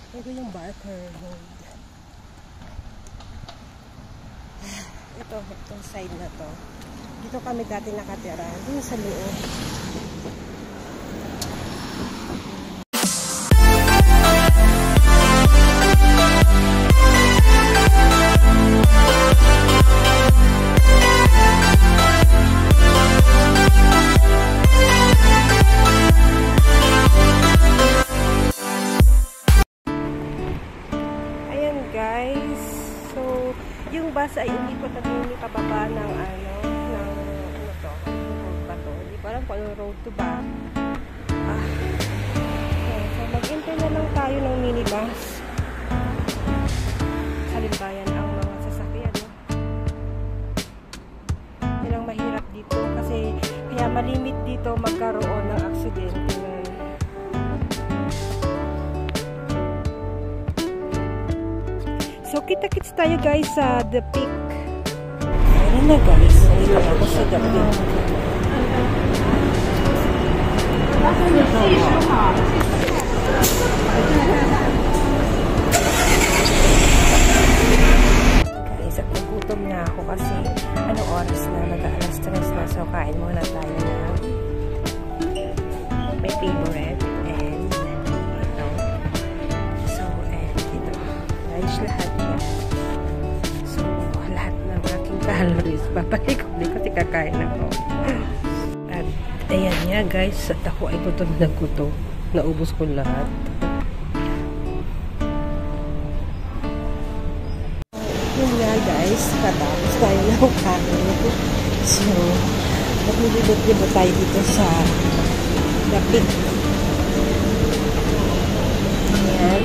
Ito yung Barker Road. Itong side na to. Dito kami dati nakatira. Dito sa loob. Bus ay umikot at hindi pababa ng road ba to? Hindi ko alam kung ano road to ba. So mag-intay na lang tayo ng minibus. Halimbayan ang mga sasakyan. Yan ang mahirap dito kasi kaya malimit dito magkaroon ng aksidente. So, kita-kits tayo guys sa The Peak. Ayan na guys. Dito ako sa The Peak. Guys, at nagutom na ako kasi anong oras na? Mag-alas 3 na. So, kain muna tayo na may favorite. And ito. So, and ito. Guys, lahat yan. So, lahat ng aking calories. Babalik ko. Hindi kasi kakain ako. At, ayan nga guys. At ako ay gutom na gutom. Naubos ko lahat. Yun nga guys. Katapos tayo ng kain. So, maglilibot-libot tayo dito sa The Peak. Ayan.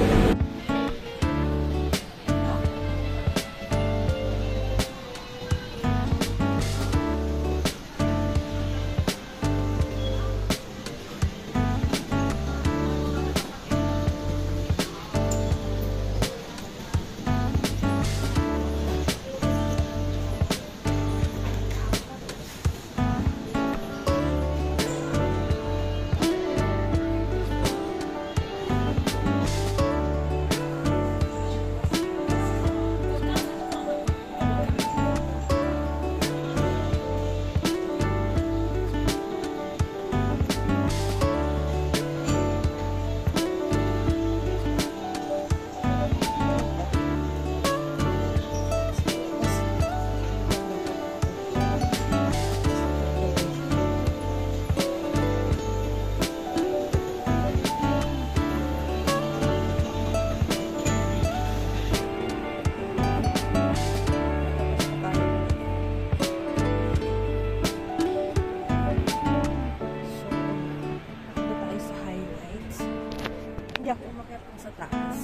Hindi ako umakyat sa taas.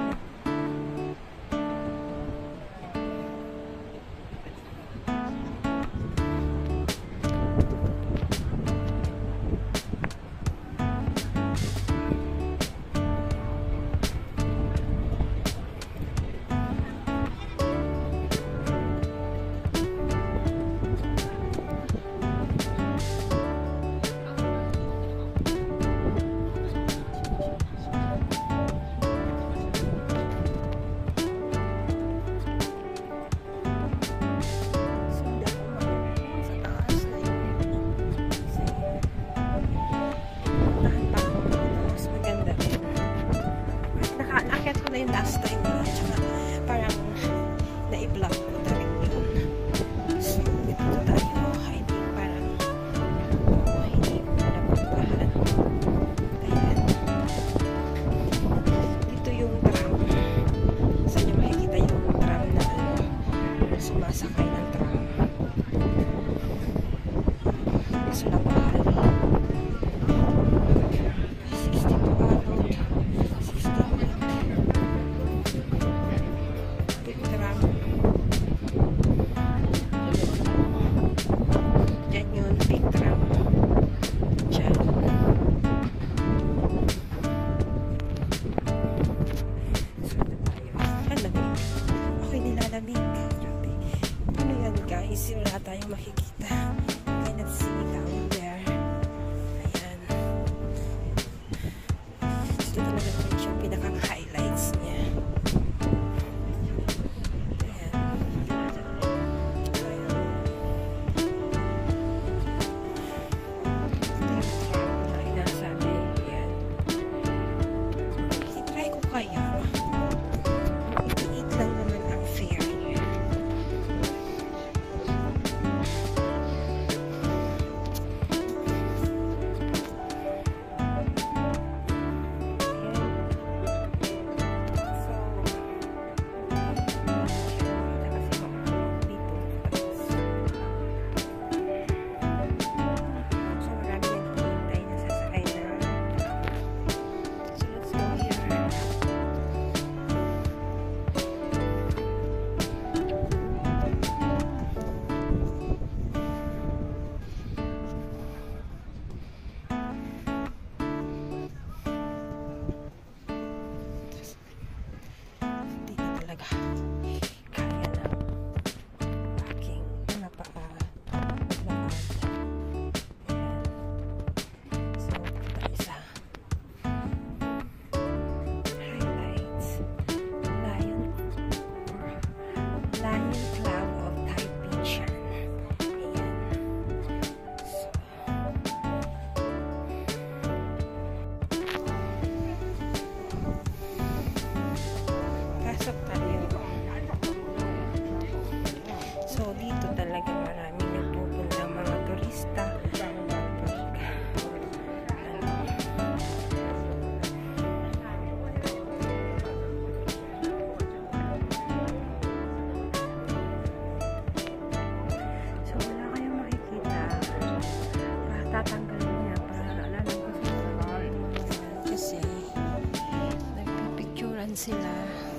Yung last time nila, tsaka parang na-i-block ko talaga yun. So, ito tayo, hindi parang hindi ko napuntahan. Ayan. Dito yung tram. Saan nyo makikita yung tram na sumasakay ng tram. So, napahal. 62 araw. 62 araw. kaya? Itiit lang naman ang fare niya. So, dito talaga maraming nagpupunta mga turista. So, wala kayong makikita. Tatanggalin niya para alam ko kasi nagpipicturan sila.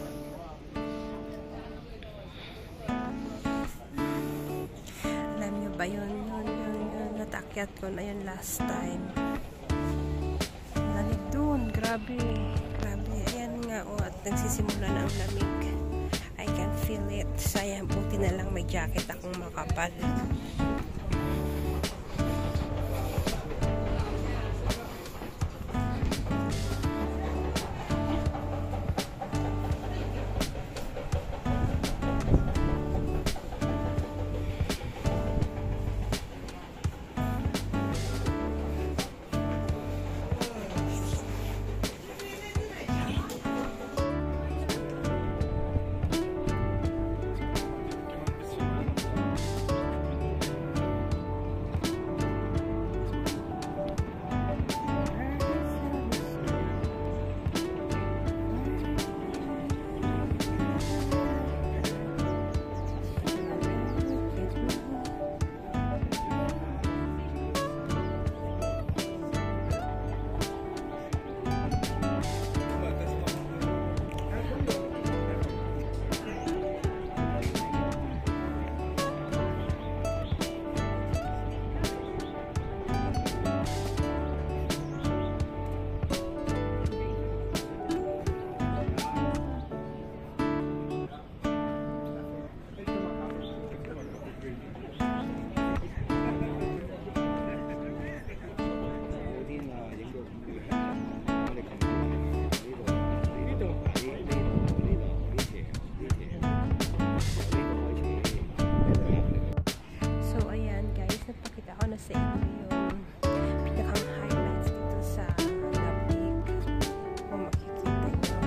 Ba yun natakyat ko na yun last time. Lamig dun, grabe. Ayan nga, at nagsisimula na ang lamig. I can feel it. Sayang, buti na lang may jacket akong makapal. Sa inyo yung pinakang highlights dito sa Lamig. Kung makikita nyo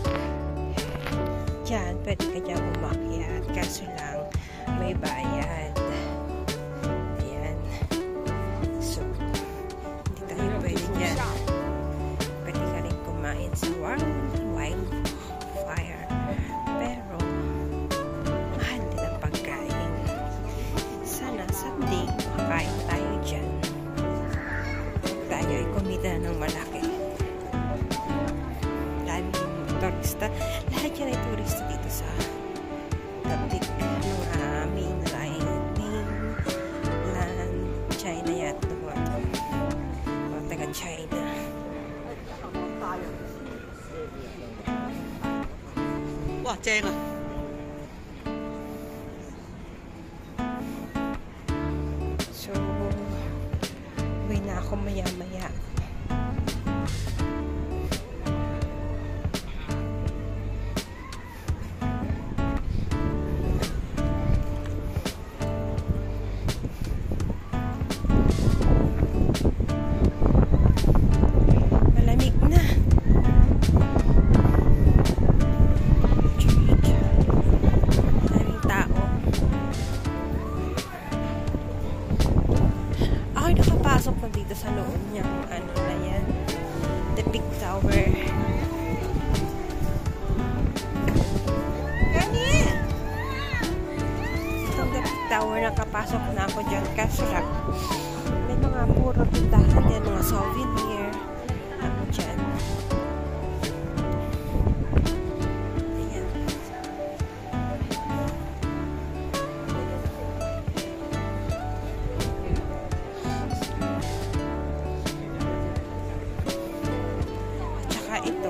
dyan, pwede ka dyan umakyat, kaso lang may bayad. Ayan, so hindi tayo pwede dyan. Pwede ka rin kumain sa wildfire, pero mahal din ang pagkain. Sana someday makakain tayo dyan. Tayo ay kumita ng malaki. Dahil turista, lahat yan ay turista dito sa Lamig, mga mainland China yata o taga China. Wow,正啊! So, uwi na ako maya-maya. Malamig na. nakapasok na ako dyan. Kaso lang, may mga puro tindahan yan, mga souvenir. Ako dyan. Ayan. At saka ito.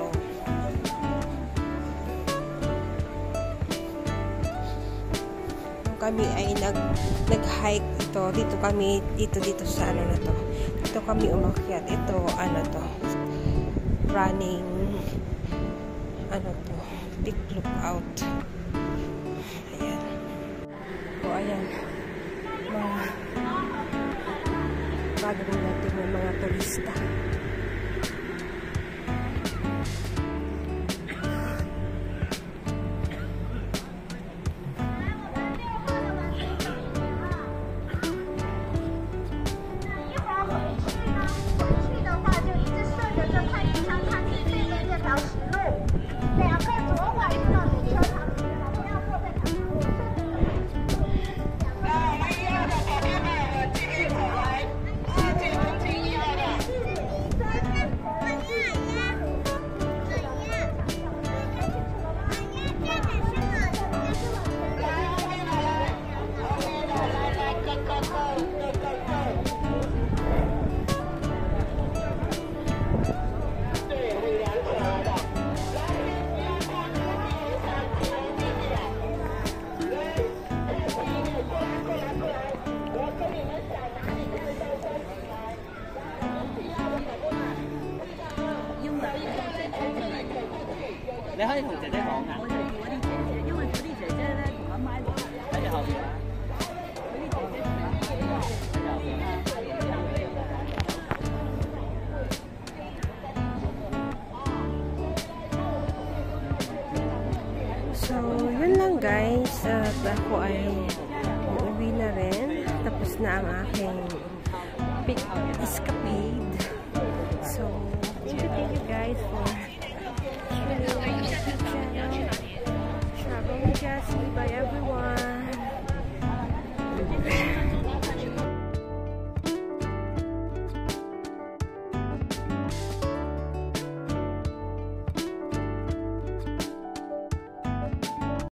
Kami ay nag-hike dito sa ano na to. Dito kami umakyat. Ito ano to. Running ano to. Big lookout. Ayan. O ayan. Gagawin natin ng mga turista. 你可以同姐姐講㗎。我哋叫嗰啲姐姐，因為嗰啲姐姐咧同阿媽喺你後邊啦。嗰啲姐姐同阿媽喺後邊啦。 So, yun lang guys. At ako ay uuwi na rin. Tapos na ang aking big escapade. So, thank you guys for